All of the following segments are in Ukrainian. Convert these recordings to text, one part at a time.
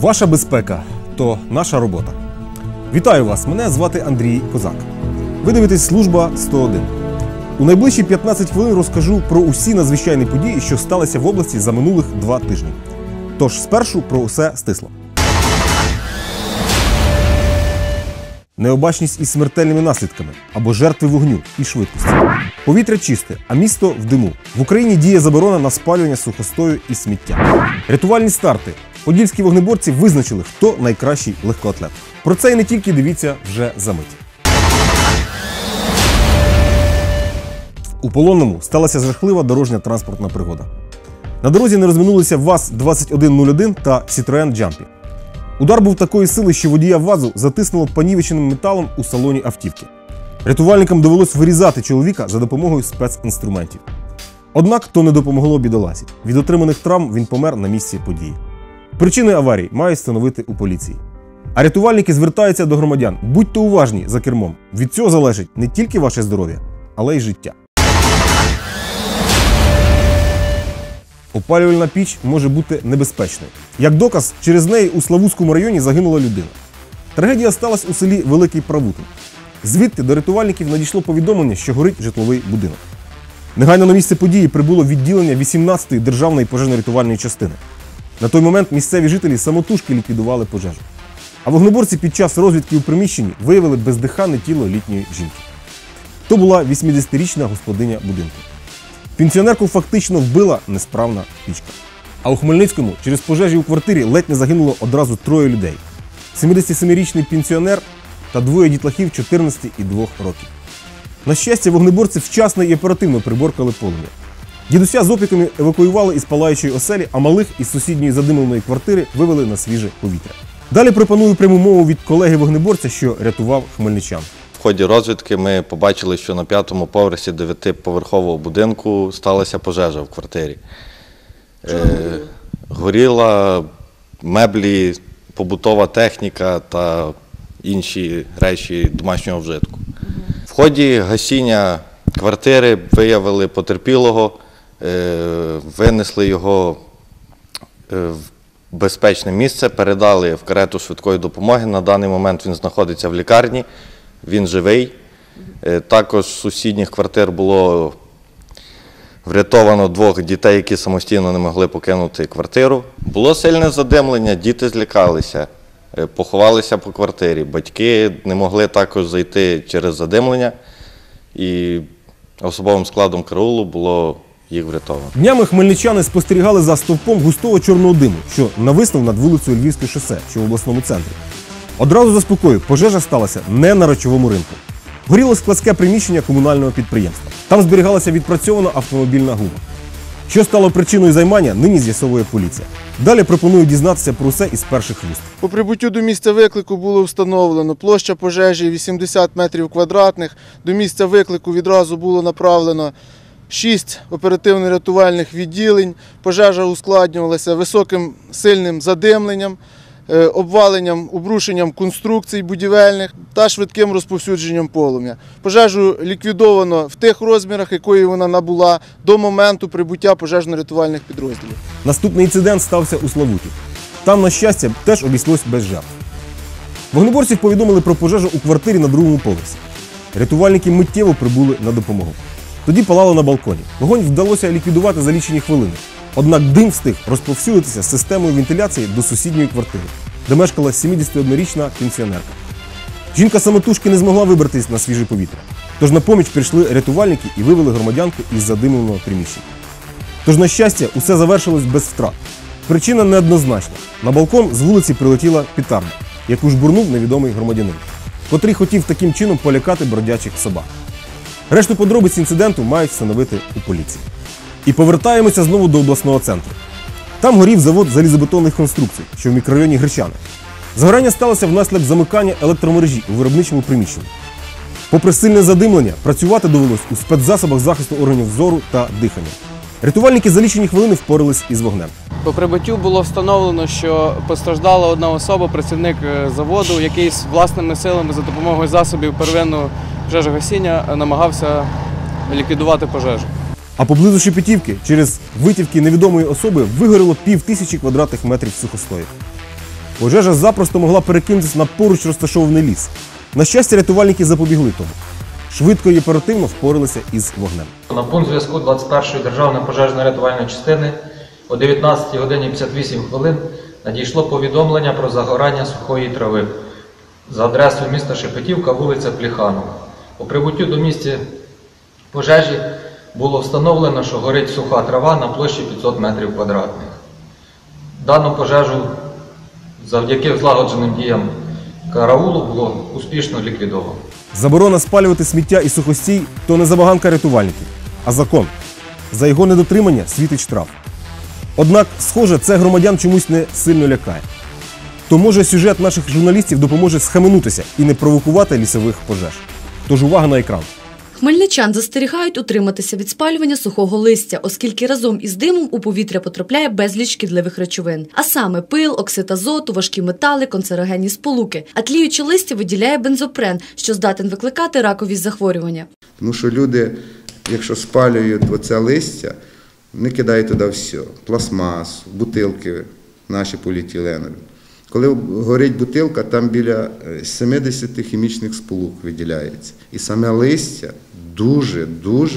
Ваша безпека – то наша робота. Вітаю вас, мене звати Андрій Козак. Ви дивитесь «Служба 101». У найближчі 15 хвилин розкажу про усі надзвичайні події, що сталися в області за минулих 2 тижні. Тож спершу про усе стисло. Необачність із смертельними наслідками або жертви вогню і швидкості. Повітря чисте, а місто в диму. В Україні діє заборона на спалювання сухостою і сміття. Рятувальні старти. Подільські вогнеборці визначили, хто найкращий легкоатлет. Про це і не тільки дивіться вже за мить. У Полонному сталася жахлива дорожня транспортна пригода. На дорозі не розминулися ВАЗ-2101 та Citroen Jumpy. Удар був такої сили, що водія ВАЗу затиснуло понівеченим металом у салоні автівки. Рятувальникам довелось вирізати чоловіка за допомогою спецінструментів. Однак то не допомогло бідоласі. Від отриманих травм він помер на місці події. Причини аварії мають встановити у поліції. А рятувальники звертаються до громадян: будьте уважні за кермом. Від цього залежить не тільки ваше здоров'я, але й життя. Опалювальна піч може бути небезпечною. Як доказ, через неї у Славутському районі загинула людина. Трагедія сталася у селі Великий Правутин. Звідти до рятувальників надійшло повідомлення, що горить житловий будинок. Негайно на місце події прибуло відділення 18-ї державної пожежно-рятувальної частини. На той момент місцеві жителі самотужки ліквідували пожежу. А вогнеборці під час розвідки у приміщенні виявили бездиханне тіло літньої жінки. То була 80-річна господиня будинку. Пенсіонерку фактично вбила несправна пічка. А у Хмельницькому через пожежі у квартирі ледь не загинуло одразу 3 людей. 77-річний пенсіонер та 2 дітлахів 14 і 2 років. На щастя, вогнеборці вчасно і оперативно приборкали полум'я. Дідуся з опіками евакуювали із палаючої оселі, а малих із сусідньої задимленої квартири вивели на свіже повітря. Далі пропоную пряму мову від колеги-вогнеборця, що рятував хмельничан. В ході розвідки ми побачили, що на 5-му поверсі 9-поверхового будинку сталася пожежа в квартирі. Горіла меблі, побутова техніка та інші речі домашнього вжитку. В ході гасіння квартири виявили потерпілого, винесли його в безпечне місце, передали в карету швидкої допомоги. На даний момент він знаходиться в лікарні, він живий. Також з сусідніх квартир було врятовано 2 дітей, які самостійно не могли покинути квартиру. Було сильне задимлення, діти злякалися, поховалися по квартирі. Батьки не могли також зайти через задимлення, і особовим складом караулу було їх врятовано. Днями хмельничани спостерігали за стовпом густого чорного диму, що нависнув над вулицею Львівське шосе, що в обласному центрі. Одразу заспокою, пожежа сталася не на речовому ринку. Горіло складське приміщення комунального підприємства. Там зберігалася відпрацьована автомобільна гума. Що стало причиною займання, нині з'ясовує поліція. Далі пропоную дізнатися про усе із перших вуст. По прибуттю до місця виклику було встановлено площа пожежі 80 метрів квадратних. До місця виклику відразу було направлено 6 оперативно-рятувальних відділень. Пожежа ускладнювалася високим сильним задимленням, обваленням, обрушенням конструкцій будівельних та швидким розповсюдженням полум'я. Пожежу ліквідовано в тих розмірах, якої вона набула до моменту прибуття пожежно-рятувальних підрозділів. Наступний інцидент стався у Славуті. Там, на щастя, теж обійшлось без жертв. Вогнеборців повідомили про пожежу у квартирі на 2-му поверсі. Рятувальники миттєво прибули на допомогу. Тоді палало на балконі. Вогонь вдалося ліквідувати за лічені хвилини. Однак дим встиг розповсюдитися з системою вентиляції до сусідньої квартири, де мешкала 71-річна пенсіонерка. Жінка самотужки не змогла вибратись на свіже повітря. Тож на поміч прийшли рятувальники і вивели громадянку із задимленого приміщення. Тож, на щастя, усе завершилось без втрат. Причина неоднозначна. На балкон з вулиці прилетіла петарда, яку жбурнув невідомий громадянин, котрий хотів таким чином полякати бродячих собак. Решту подробиць інциденту мають встановити у поліції. І повертаємося знову до обласного центру. Там горів завод залізобетонних конструкцій, що в мікрорайоні Гречани. Загорання сталося внаслідок замикання електромережі у виробничому приміщенні. Попри сильне задимлення, працювати довелось у спецзасобах захисту органів зору та дихання. Рятувальники за лічені хвилини впорались із вогнем. По прибуттю було встановлено, що постраждала одна особа, працівник заводу, який з власними силами за допомогою засобів первинного пожежогасіння намагався ліквідувати пожежу. А поблизу Шепетівки через витівки невідомої особи вигоріло 5000 квадратних метрів сухостою. Пожежа запросто могла перекинутися на поруч розташований ліс. На щастя, рятувальники запобігли тому. Швидко і оперативно впоралися із вогнем. На пункт зв'язку 21-ї державної пожежно-рятувальної частини о 19 годині 58 хвилин надійшло повідомлення про загорання сухої трави за адресою міста Шепетівка, вулиця Плеханова. По прибуттю до місця пожежі було встановлено, що горить суха трава на площі 500 метрів квадратних. Дану пожежу завдяки злагодженим діям караулу було успішно ліквідовано. Заборона спалювати сміття і сухостій – то не забаганка рятувальників, а закон. За його недотримання світить штраф. Однак, схоже, це громадян чомусь не сильно лякає. То, може, сюжет наших журналістів допоможе схаменутися і не провокувати лісових пожеж. Тож увага на екран. Хмельничан застерігають утриматися від спалювання сухого листя, оскільки разом із димом у повітря потрапляє безліч шкідливих речовин. А саме пил, оксид азоту, важкі метали, канцерогенні сполуки. А тліюче листя виділяє бензопрен, що здатен викликати ракові захворювання. Тому що люди, якщо спалюють оце листя, вони кидають туди все. Пластмасу, бутилки наші поліетиленові. Коли горить бутилка, там біля 70 хімічних сполук виділяється. І саме листя дуже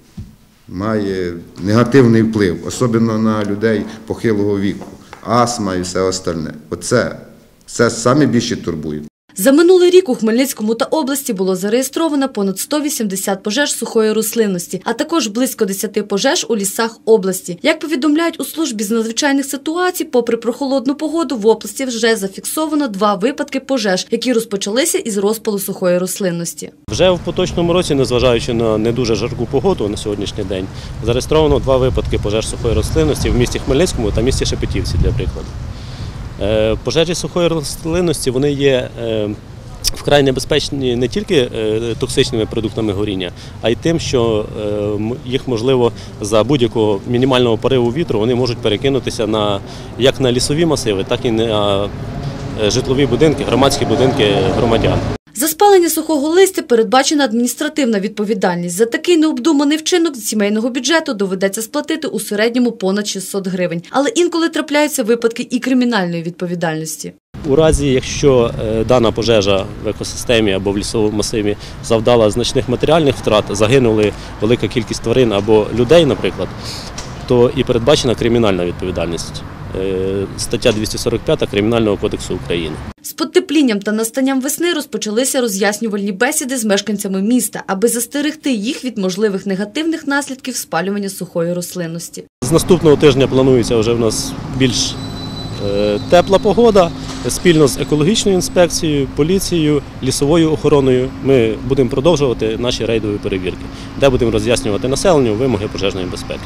має негативний вплив, особливо на людей похилого віку, астма і все остальне. Це саме більше турбує. За минулий рік у Хмельницькому та області було зареєстровано понад 180 пожеж сухої рослинності, а також близько 10 пожеж у лісах області. Як повідомляють у службі з надзвичайних ситуацій, попри прохолодну погоду, в області вже зафіксовано 2 випадки пожеж, які розпочалися із розпалу сухої рослинності. Вже в поточному році, незважаючи на не дуже жарку погоду на сьогоднішній день, зареєстровано 2 випадки пожеж сухої рослинності в місті Хмельницькому та місті Шепетівці, для прикладу. Пожежі сухої рослинності вони є вкрай небезпечні не тільки токсичними продуктами горіння, а й тим, що їх можливо за будь-якого мінімального пориву вітру вони можуть перекинутися як на лісові масиви, так і на житлові будинки, громадські будинки громадян. За спалення сухого листя передбачена адміністративна відповідальність. За такий необдуманий вчинок з сімейного бюджету доведеться сплатити у середньому понад 600 гривень. Але інколи трапляються випадки і кримінальної відповідальності. У разі, якщо дана пожежа в екосистемі або в лісовому масиві завдала значних матеріальних втрат, загинули велика кількість тварин або людей, наприклад, то і передбачена кримінальна відповідальність. Стаття 245 Кримінального кодексу України. З потеплінням та настанням весни розпочалися роз'яснювальні бесіди з мешканцями міста, аби застерегти їх від можливих негативних наслідків спалювання сухої рослинності. З наступного тижня планується вже в нас більш тепла погода. Спільно з екологічною інспекцією, поліцією, лісовою охороною ми будемо продовжувати наші рейдові перевірки, де будемо роз'яснювати населенню вимоги пожежної безпеки.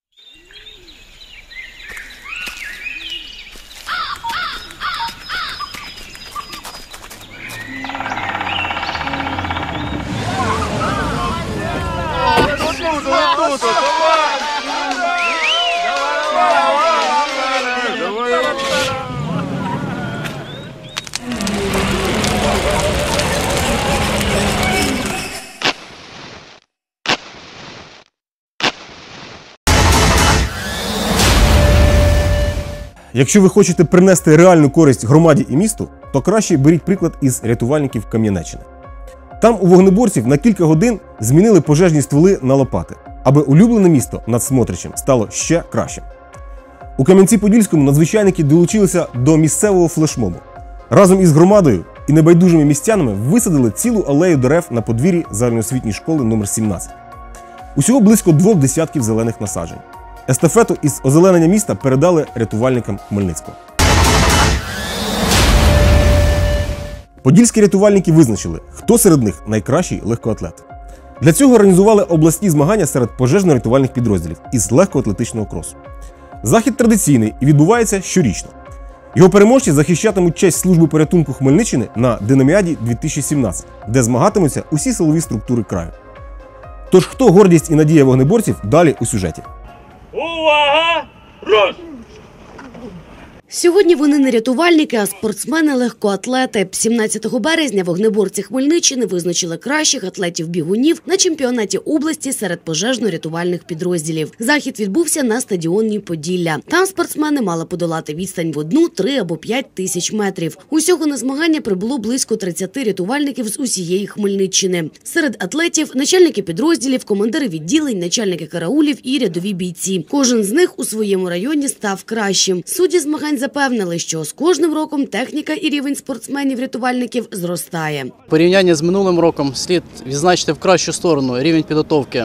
Якщо ви хочете принести реальну користь громаді і місту, то краще беріть приклад із рятувальників Кам'янеччини. Там у вогнеборців на кілька годин змінили пожежні стволи на лопати, аби улюблене місто над Смотричем стало ще кращим. У Кам'янці-Подільському надзвичайники долучилися до місцевого флешмобу. Разом із громадою і небайдужими містянами висадили цілу алею дерев на подвір'ї загальноосвітньої школи номер 17. Усього близько 2 десятків зелених насаджень. Естафету із озеленення міста передали рятувальникам Хмельницького. Подільські рятувальники визначили, хто серед них найкращий легкоатлет. Для цього організували обласні змагання серед пожежно-рятувальних підрозділів із легкоатлетичного кросу. Захід традиційний і відбувається щорічно. Його переможці захищатимуть честь служби порятунку Хмельниччини на Динаміаді 2017, де змагатимуться усі силові структури краю. Тож хто гордість і надія вогнеборців, далі у сюжеті. Увага! Руш! Сьогодні вони не рятувальники, а спортсмени-легкоатлети. 17 березня вогнеборці Хмельниччини визначили кращих атлетів-бігунів на чемпіонаті області серед пожежно-рятувальних підрозділів. Захід відбувся на стадіоні Поділля. Там спортсмени мали подолати відстань в 1, 3 або 5 тисяч метрів. Усього на змагання прибуло близько 30 рятувальників з усієї Хмельниччини. Серед атлетів – начальники підрозділів, командири відділень, начальники караулів і рядові бійці. Кожен з них у своєму районі став кращим. Судді змагань запевнили, що з кожним роком техніка і рівень спортсменів-рятувальників зростає. В порівнянні з минулим роком слід відзначити в кращу сторону рівень підготовки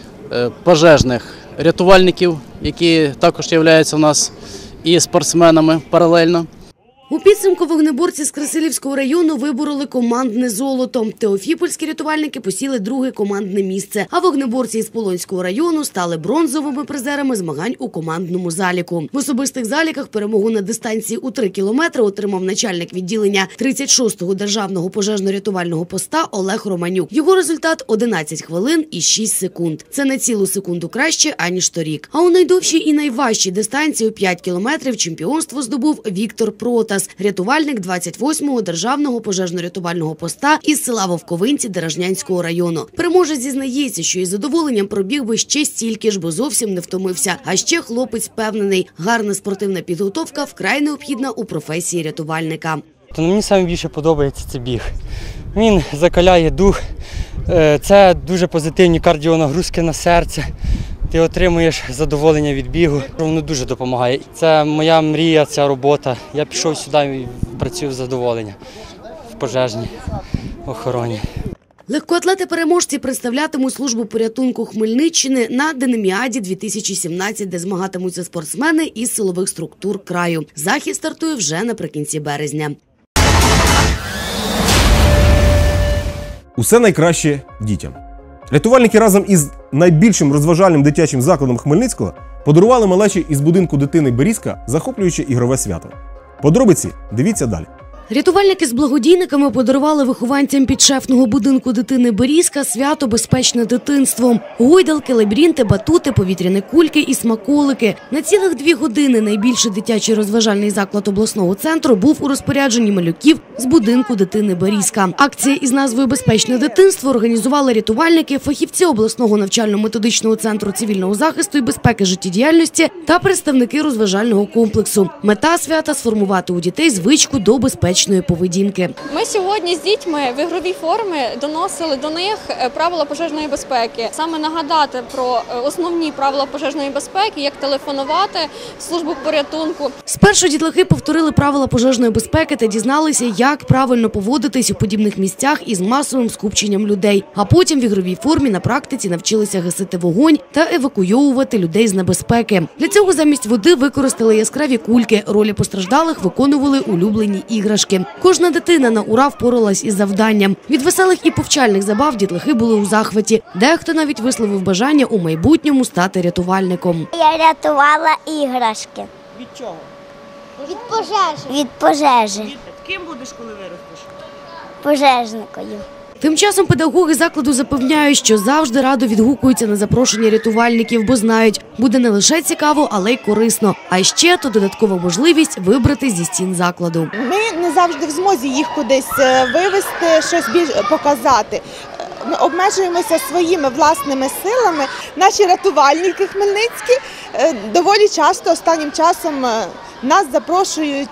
пожежних рятувальників, які також являються у нас і спортсменами паралельно. У підсумку вогнеборці з Красилівського району вибороли командне золото. Теофіпольські рятувальники посіли друге командне місце, а вогнеборці із Полонського району стали бронзовими призерами змагань у командному заліку. В особистих заліках перемогу на дистанції у 3 кілометри отримав начальник відділення 36-го державного пожежно-рятувального поста Олег Романюк. Його результат – 11 хвилин і 6 секунд. Це на цілу секунду краще, аніж торік. А у найдовшій і найважчій дистанції у 5 кілометрів чемпіонство здобув Віктор Протас, рятувальник 28-го державного пожежно-рятувального поста із села Вовковинці Деражнянського району. Переможець зізнається, що із задоволенням пробіг би ще стільки ж, бо зовсім не втомився. А ще хлопець впевнений, гарна спортивна підготовка вкрай необхідна у професії рятувальника. Мені найбільше подобається цей біг. Він закаляє дух, це дуже позитивні кардіонагрузки на серце. Ти отримуєш задоволення від бігу. Воно дуже допомагає. Це моя мрія, ця робота. Я пішов сюди і працюю з задоволенням в пожежній охороні. Легкоатлети-переможці представлятимуть службу порятунку Хмельниччини на Динаміаді-2017, де змагатимуться спортсмени із силових структур краю. Захід стартує вже наприкінці березня. Усе найкраще дітям. Рятувальники разом із найбільшим розважальним дитячим закладом Хмельницького подарували малечі із будинку дитини Берізка захоплююче ігрове свято. Подробиці дивіться далі. Рятувальники з благодійниками подарували вихованцям підшефного будинку дитини Берізка свято «Безпечне дитинство». Гойдалки, лабіринти, батути, повітряні кульки і смаколики. На цілих 2 години найбільший дитячий розважальний заклад обласного центру був у розпорядженні малюків з будинку дитини Берізка. Акція із назвою «Безпечне дитинство» організували рятувальники, фахівці обласного навчально-методичного центру цивільного захисту і безпеки життєдіяльності та представники розважального комплексу. Мета свята – сформувати у дітей звичку до безпечної поведінки. Ми сьогодні з дітьми в ігровій формі доносили до них правила пожежної безпеки. Саме нагадати про основні правила пожежної безпеки, як телефонувати в службу порятунку. Спершу дітлахи повторили правила пожежної безпеки та дізналися, як правильно поводитись у подібних місцях із масовим скупченням людей. А потім в ігровій формі на практиці навчилися гасити вогонь та евакуйовувати людей з небезпеки. Для цього замість води використали яскраві кульки. Ролі постраждалих виконували улюблені іграшки. Кожна дитина на ура впоралась із завданням. Від веселих і повчальних забав дітлахи були у захваті. Дехто навіть висловив бажання у майбутньому стати рятувальником. Я рятувала іграшки. Від чого? Від пожежі. Від пожежі. Ким будеш, коли виростеш? Пожежникою. Тим часом педагоги закладу запевняють, що завжди радо відгукуються на запрошення рятувальників, бо знають, буде не лише цікаво, але й корисно. А ще то додаткова можливість вибрати зі стін закладу. Ми не завжди в змозі їх кудись вивезти, щось більш показати. Ми обмежуємося своїми власними силами. Наші рятувальники хмельницькі доволі часто останнім часом нас запрошують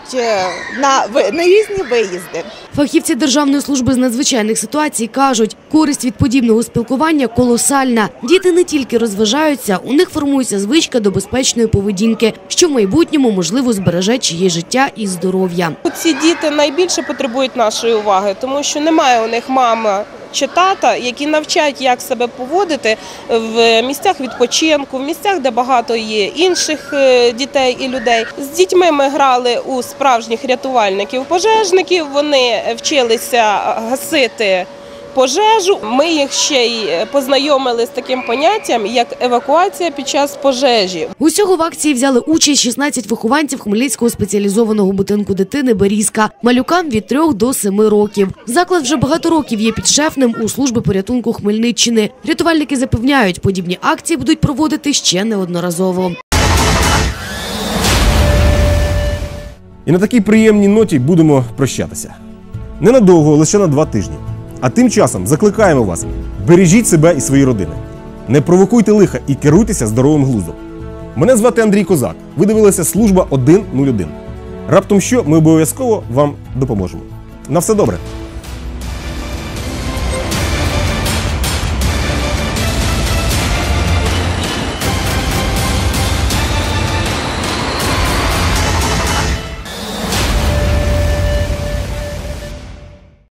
на різні виїзди. Фахівці Державної служби з надзвичайних ситуацій кажуть, користь від подібного спілкування колосальна. Діти не тільки розважаються, у них формується звичка до безпечної поведінки, що в майбутньому, можливо, збереже чиє життя і здоров'я. Ці діти найбільше потребують нашої уваги, тому що немає у них мами чи тата, які навчають, як себе поводити в місцях відпочинку, в місцях, де багато є інших дітей і людей. З дітьми ми грали у справжніх рятувальників-пожежників, вони вчилися гасити пожежу. Ми їх ще й познайомили з таким поняттям, як евакуація під час пожежі. Усього в акції взяли участь 16 вихованців Хмельницького спеціалізованого будинку дитини Берізка. Малюкам від 3 до 7 років. Заклад вже багато років є підшефним у служби порятунку Хмельниччини. Рятувальники запевняють, подібні акції будуть проводити ще неодноразово. І на такій приємній ноті будемо прощатися. Ненадовго, лише на 2 тижні. А тим часом закликаємо вас, бережіть себе і свої родини. Не провокуйте лиха і керуйтеся здоровим глуздом. Мене звати Андрій Козак. Ви дивилися «Служба 101». Раптом що, ми обов'язково вам допоможемо. На все добре!